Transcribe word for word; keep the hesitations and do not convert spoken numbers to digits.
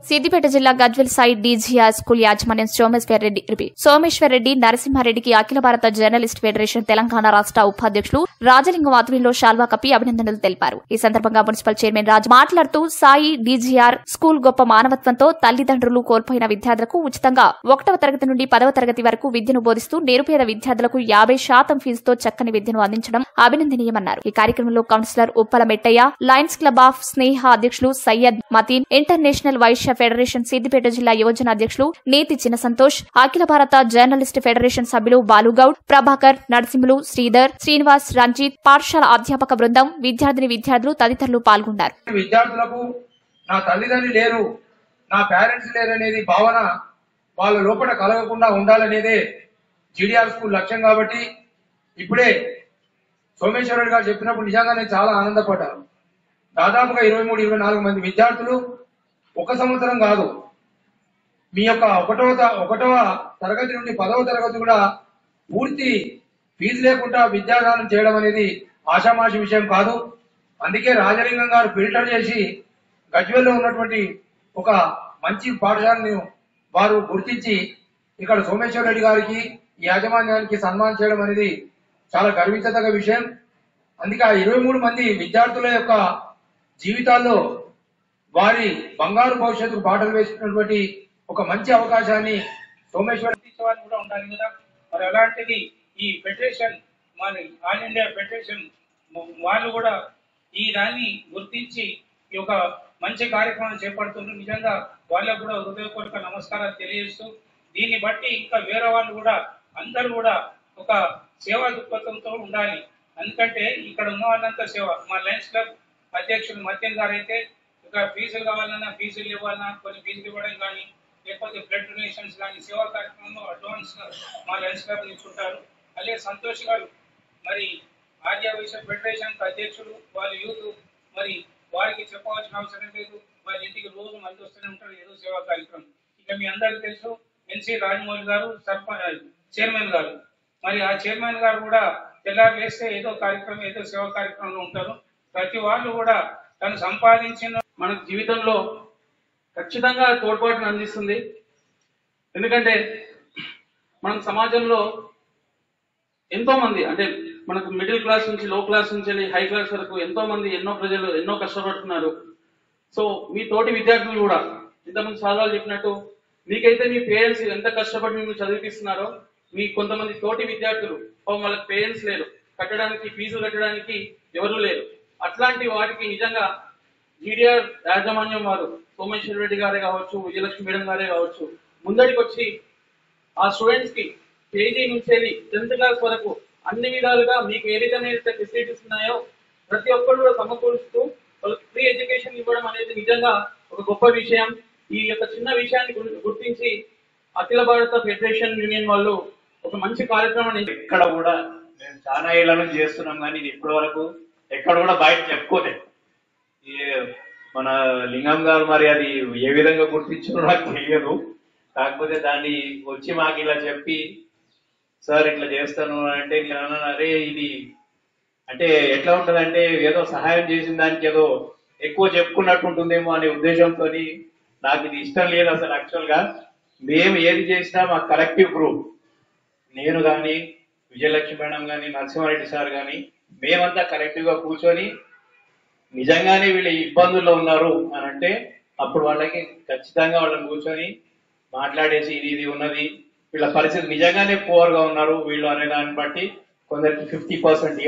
సిద్దిపేట జిల్లా Gajwel Sai DGR school యాజమాన్యం సోమేశ్వర్ రెడ్డి సోమేశ్వర్ రెడ్డి నరసింహారెడ్డికి అఖిల భారత జర్నలిస్ట్ ఫెడరేషన్ తెలంగాణ రాష్ట్ర ఉపాధ్యక్షులు రాజలింగం ఆధ్వర్యంలో శాల్వా కప్పి అభినందనలు తెలిపారు. ఈ సందర్భంగా మున్సిపల్ చైర్మన్ రాజు మాట్లాడుతూ సాయి డీజీఆర్ స్కూల్ గొప్ప మానవత్వంతో తల్లిదండ్రులు కోల్పోయిన విద్యార్థులకు ఉచితంగా ఒకటవ తరగతి నుండి పదవ తరగతి వరకు విద్యను బోధిస్తూ నిరుపేద విద్యార్థులకు యాభై శాతం ఫీజుతో చక్కని విద్యను అందించడం అభినందనీయమన్నారు. ఈ కార్యక్రమంలో councillor Uppala Mettaiah, Lions Club of Sneha అధ్యక్షులు సయ్యద్ మతీన్, ఇంటర్నేషనల్ వైశ్య ఫెడరేషన్ సిద్దిపేట జిల్లా యువజన అధ్యక్షులు నేతి చిన్న సంతోష్, అఖిల భారత జర్నలిస్ట్ ఫెడరేషన్ సభ్యులు బాలుగౌడ్, ప్రభాకర్, నరసింహులు, శ్రీధర్, శ్రీనివాస్, రంజిత్, పాఠశాల అధ్యాపక బృందం, విద్యార్థిని విద్యార్థులు తదితరులు పాల్గొన్నారు. విద్యార్థులకు నా తల్లిదండ్రులు లేరు, నా పేరెంట్స్ లేరు అనేది భావన వాళ్ళ లోపల కలగకుండా ఉండాలనేదే జీడీఆర్ స్కూల్ లక్ష్యం. కాబట్టి ఇప్పుడే సోమేశ్వర రెడ్డి గారు చెప్పినప్పుడు నిజంగా నేను చాలా ఆనందపడ్డాను. దాదాపుగా ఇరవై మూడు ఇరవై నాలుగు మంది విద్యార్థులు ఒక సంవత్సరం కాదు, మీ యొక్క ఒకటవ ఒకటవ తరగతి నుండి పదవ తరగతి కూడా పూర్తి ఫీజు లేకుండా విద్యాదానం చేయడం అనేది ఆషామాషి విషయం కాదు. అందుకే రాజలింగం గారు ఫిల్టర్ చేసి గజ్వేల్లో ఉన్నటువంటి ఒక మంచి పాఠశాలను వారు గుర్తించి ఇక్కడ సోమేశ్వర రెడ్డి గారికి యాజమాన్యానికి సన్మానం చేయడం అనేది చాలా గర్వించదగ్గ విషయం. అందుకే ఆ ఇరవై మూడు మంది విద్యార్థుల యొక్క జీవితాల్లో వారి బంగారు భవిష్యత్తుకు బాటలు వేసినటువంటి ఒక మంచి అవకాశాన్ని సోమేశ్వర వాళ్ళు కూడా ఉండాలి కదా. మరి అలాంటిది ఈ ఫెడరేషన్ మన ఆల్ ఇండియా ఫెడరేషన్ వాళ్ళు కూడా ఈ దాన్ని గుర్తించి ఈ యొక్క మంచి కార్యక్రమం చేపడుతున్నారు. నిజంగా వాళ్ళకు కూడా హృదయపూర్వక నమస్కారాలు తెలియజేస్తూ, దీన్ని బట్టి ఇంకా వేరే వాళ్ళు కూడా అందరూ కూడా ఒక సేవా దృక్పథంతో ఉండాలి. ఎందుకంటే ఇక్కడ ఉన్న వాళ్ళంతా సేవ. మా లయన్స్ క్లబ్ అధ్యక్షులు మత్యన్ గారు అయితే ఇక ఫీజులు కావాలన్నా ఫీజులు ఇవ్వాలన్నా కొన్ని ఫీజులు ఇవ్వడం కానీ లేకపోతే బ్లడ్ డొనేషన్స్ కానీ సేవా కార్యక్రమంలో అడ్వాన్స్ మా లయన్స్ క్లబ్ తీసుకుంటారు. అలాగే సంతోష్ గారు మరి ఆర్య వైశ్య ఫెడరేషన్ అధ్యక్షులు, వాళ్ళ యూత్ మరి వారికి చెప్పవలసిన అవసరం లేదు. వాళ్ళ ఇంటికి రోజు మంది వస్తూనే ఉంటారు ఏదో సేవా కార్యక్రమం. ఇక మీ అందరికీ తెలుసు ఎన్సీ రాజమౌళి గారు సర్పంచ్ చైర్మన్ గారు, మరి ఆ చైర్మన్ గారు కూడా తెల్లారు వేస్తే ఏదో కార్యక్రమం ఏదో సేవా కార్యక్రమంలో ఉంటారు. ప్రతి వాళ్ళు కూడా తను సంపాదించిన మన జీవితంలో ఖచ్చితంగా తోడ్పాటును అందిస్తుంది. ఎందుకంటే మనం సమాజంలో ఎంతో మంది అంటే మనకు మిడిల్ క్లాస్ నుంచి లో క్లాస్ నుంచి హై క్లాస్ వరకు ఎంతో మంది ఎన్నో ప్రజలు ఎన్నో కష్టపడుతున్నారు. సో మీ తోటి విద్యార్థులు కూడా ఇంతమంది సాధాలు చెప్పినట్టు మీకైతే మీ పేరెంట్స్ ఎంత కష్టపడి మిమ్మల్ని చదివిస్తున్నారో మీ కొంతమంది తోటి విద్యార్థులు వాళ్ళకి పేరెంట్స్ లేరు, కట్టడానికి ఫీజు కట్టడానికి ఎవరు లేరు. అట్లాంటి వారికి నిజంగా జీడీఆర్ యాజమాన్యం వారు సోమేశ్వర రెడ్డి గారే కావచ్చు, విజయలక్ష్మి మేడం గారే కావచ్చు ముందడికి వచ్చి ఆ స్టూడెంట్స్ కి కేజీ నుంచి వెళ్ళి టెన్త్ క్లాస్ వరకు అన్ని విధాలుగా మీకు ఏ విధంగా అయితే ఫెసిలిటీస్ ఉన్నాయో ప్రతి ఒక్కరు కూడా సమకూరుస్తూ వాళ్ళకి ఫ్రీ ఎడ్యుకేషన్ ఇవ్వడం అనేది నిజంగా ఒక గొప్ప విషయం. ఈ యొక్క చిన్న విషయాన్ని గుర్తించి అఖిల భారత ఫెడరేషన్ యూనియన్ వాళ్ళు ఒక మంచి కార్యక్రమాన్ని ఇక్కడ కూడా మేము చాలా ఏళ్ల నుంచి చేస్తున్నాం, కానీ ఇది ఇప్పటి వరకు ఎక్కడ కూడా బయట చెప్పుకోలేదు. మన లింగం గారు మరి అది ఏ విధంగా గుర్తించారో నాకు తెలియదు. కాకపోతే దాన్ని వచ్చి మాకు ఇలా చెప్పి సార్ ఇట్లా చేస్తాను అంటే నేను అన్నాను, అరే ఇది అంటే ఎట్లా ఉంటదంటే ఏదో సహాయం చేసిన దానికి ఏదో ఎక్కువ చెప్పుకున్నట్టు ఉంటుందేమో అనే ఉద్దేశంతో నాకు ఇది ఇష్టం లేదు అసలు. యాక్చువల్ గా మేము ఏది చేసినా మా కలెక్టివ్ గ్రూప్, నేను కానీ విజయలక్ష్మి మేడం కానీ నరసింహారెడ్డి సార్ కానీ మేమంతా కలెక్టివ్ గా కూర్చొని నిజంగానే వీళ్ళు ఇబ్బందుల్లో ఉన్నారు అని అంటే అప్పుడు వాళ్ళకి ఖచ్చితంగా వాళ్ళని కూర్చొని మాట్లాడేసి ఇది ఇది ఉన్నది, వీళ్ళ పరిస్థితి నిజంగానే పూర్ గా ఉన్నారు వీళ్ళు అనే దాన్ని బట్టి కొందరికి ఫిఫ్టీ పర్సెంట్